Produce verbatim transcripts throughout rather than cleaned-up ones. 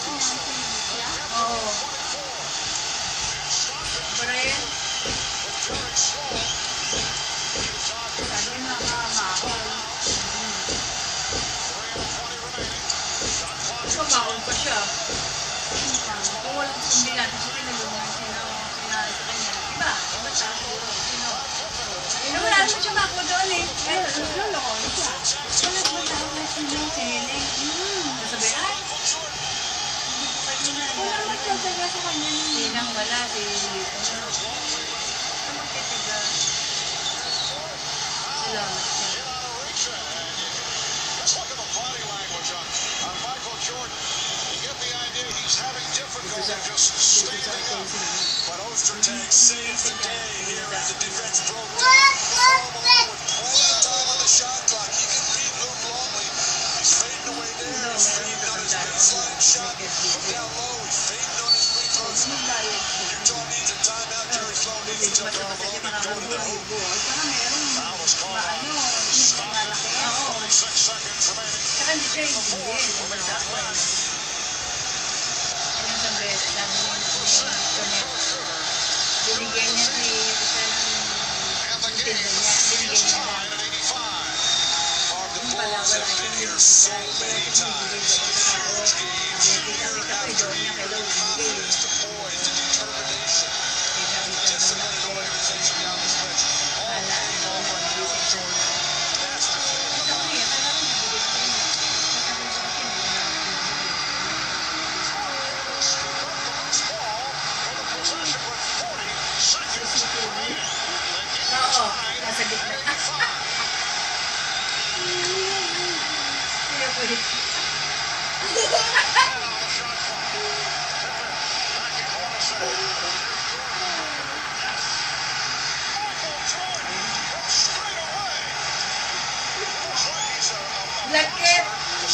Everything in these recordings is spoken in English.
Oo. Pero sabi na makakakol. Kumakol pa siya. Kung walang hindi natin siya pinagulungan sino sinari sa kanya. Diba? Ba't siguro? Sino? Pero wala naman siya mako doon eh. Eh, lolo ko siya. Wala naman tawag na sino sini. Sabi, ay, hindi ko kayo na. Wala naman siya taga sa kanya. Sinang wala, si ano. Ano magtitiga? Salamat siya. Just look at the body language on, on Michael Jordan. You get the idea he's having difficulty just standing up. But Ostertag saves the day here as the defense broke down. With plenty of time on the shot clock, he can beat Luke Longley. He's fading away there. He's fading on his baseline shot. From down low, he's fading on his free throws. Utah needs a timeout. Jerry Sloan needs to jump on the ball and go to the hoop. Foul was called on. Stop it. forty-six seconds remaining. Saka hindi siya yung hindi. Yung sa best, sabi niya binigyan niya si And the game is tied at eighty-five. Hard to close have been here so many times. Huge games year after year. The confidence, the poise, the determination, the discipline and organization down the stretch. All paying off on Michael Jordan. Masterful. Oo, nasa gitna. Kaya pwede. Lakit!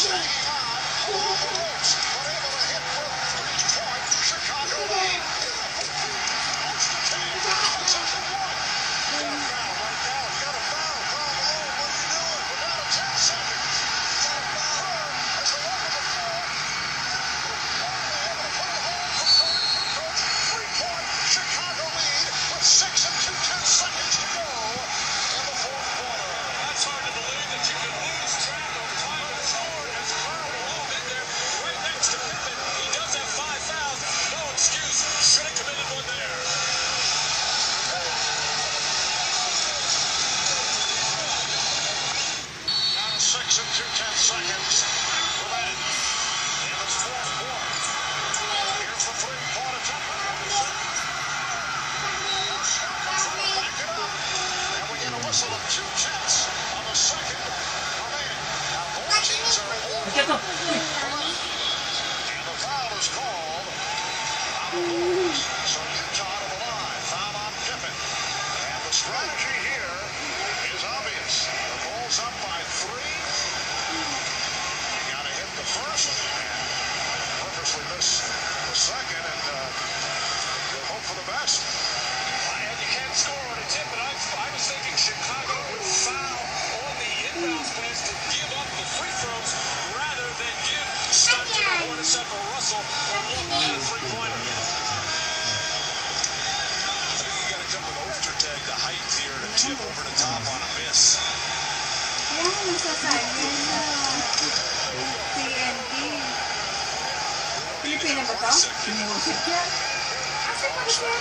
Six and two-tenths seconds remain in this fourth quarter. Here's the three-point attempt. Back it up. And we get a whistle of two-tenths on the second remaining. Now both teams are over. And the foul is called on the Bulls. So Utah to the line. Foul on Pippen. And the strategy here is obvious. The Bulls up by three. You got to hit the first and purposely miss the second, and uh, you'll hope for the best. And you can't score on a tip, but I, I was thinking Chicago would foul on the inbounds pass to give up the free throws rather than give Stockton a bonus up for Russell or look at a three-pointer. I think you got to come with Ostertag the height here to tip over the top on a miss. Yan ang masasabi sa T N T. Pilipina ba ito? Music yan. Kasi pa siya.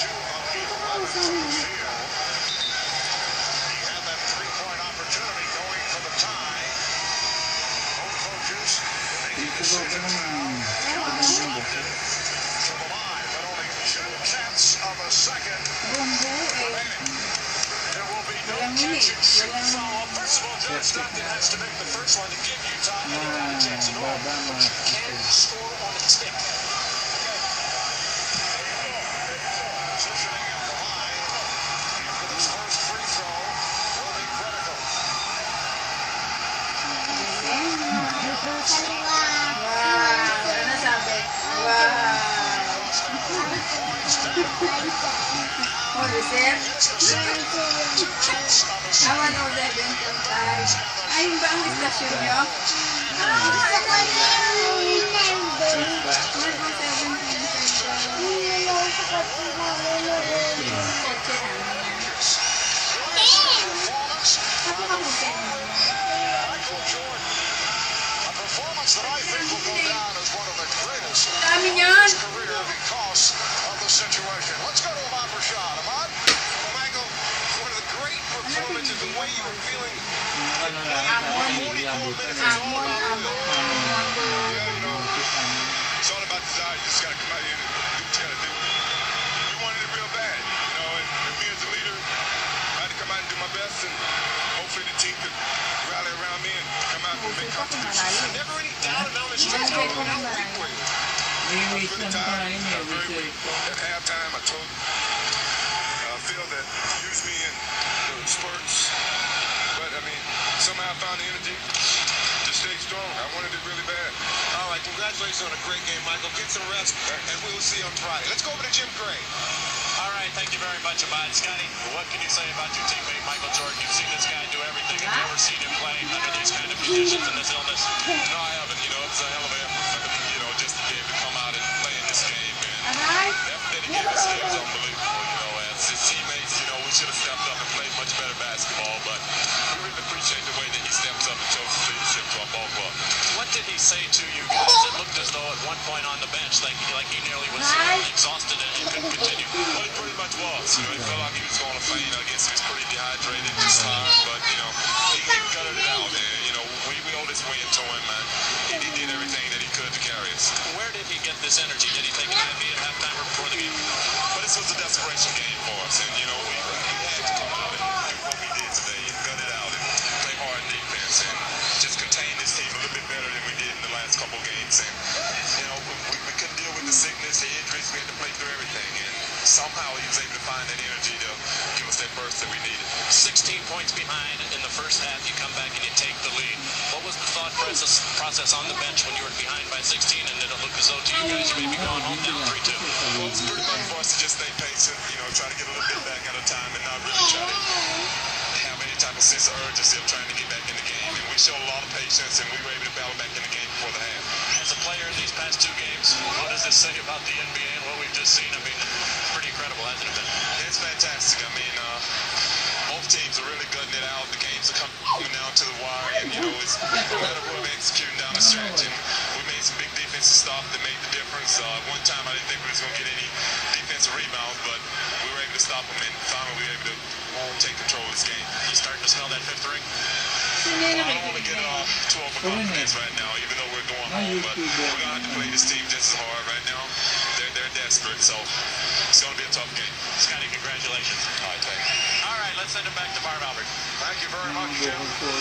He had that three-point opportunity going for the tie. Both coaches making decisions now. To the line, but only two-tenths of a second remaining. There will be no catch and shoot foul. First of all, John Stockton has to make the first one to give Utah any kind of chance at all. But you can score on a tip. Positioning at the line after this first free throw will be critical. Wow! Ano sabi? Wow! Oh, receive? Awan o eleven point five. Ayun ba ang discussion nyo? Michael Jordan, a performance that I think will go down as one of the greatest Dami in niyan. his career because of the situation. Let's go to Ahmad Rashad. Ahmad? Well, Michael, one of the great performances, the way you were feeling forty-four minutes is all about will. Yeah, you know, it's all about desire. You just got to come out here and do what you got to do. We wanted it real bad, you know, and, and me as a leader, I had to come out and do my best, and hopefully the team could rally around me and come out and make contributions. Never any doubt about the strength of how weak we were. I was really tired. I was very weak. At halftime, I told uh, Phil that use me in the spurts, but I mean, somehow I found the energy to stay strong. I wanted it really bad. All right, congratulations on a great game, Michael. Get some rest, and we will see you on Friday. Let's go over to Jim Gray. All right, thank you very much, Ahmad. Scotty, what can you say about your teammate, Michael Jordan? You've seen this guy do everything. Have you ever seen him play under these kind of conditions and this illness? No, I haven't. You know, it's a hell of an effort for him, you know, just to be able to come out and play in this game. And the effort that he gave us today was unbelievable, you know. As his teammates, you know, we should have stepped up and played much better basketball, but we really appreciate the way that he steps up and shows his leadership to our ball club. What did he say to you guys? It looked as though at one point on the bench, like, like he nearly was exhausted and, and couldn't continue. Well, he pretty much was. You know, he felt like he was going to faint. I guess he was pretty dehydrated, just tired. But, you know, he, he gutted it out. And, you know, we, we owe this win to him, man. He, he did everything that he could to carry us. Where did he get this energy? Did he take an I V at halftime or before the game? But this was a desperation game for us. And, you know, we, we had to come out and do what we did today and gut it out and play hard defense and just contain this team a little bit better than we did in the last couple games. And, you know, we, we, we couldn't deal with the sickness, the injuries. We had to play through everything. And somehow he was able to find that energy to give us that burst that we needed. sixteen points behind in the first half. You come back and you take the lead. What was the thought process, process on the bench when you were behind by sixteen and did it look as though to you guys you may be going home down three two? Well, it's pretty much for us to just stay patient, you know, try to get a little bit back at a time and not really try to have any type of sense of urgency of trying to get back in the game. And we showed a lot of patience, and we were able to battle back in the game before the half. As a player in these past two games, what does this say about the N B A and what we've just seen? I mean, it's pretty incredible, hasn't it been? It's fantastic. I mean, uh, both teams are really gutting it out. The games are coming down to the wire, and, you know, it's no matter what we're executing down the stretch. And we made some big defensive stuff that made the difference. Uh, at one time, I didn't think we was going to get any defensive rebounds, but we were able to stop them, and finally we were able to take control of this game. You starting to smell that fifth ring? I don't want to get uh, too overconfident right now, even though we're going home, but we're going to have to play this team just as hard right now. They're, they're desperate, so it's going to be a tough game. Scotty, congratulations. All right, thank you. All right, let's send it back to Barb Albert. Thank you very much, Jim.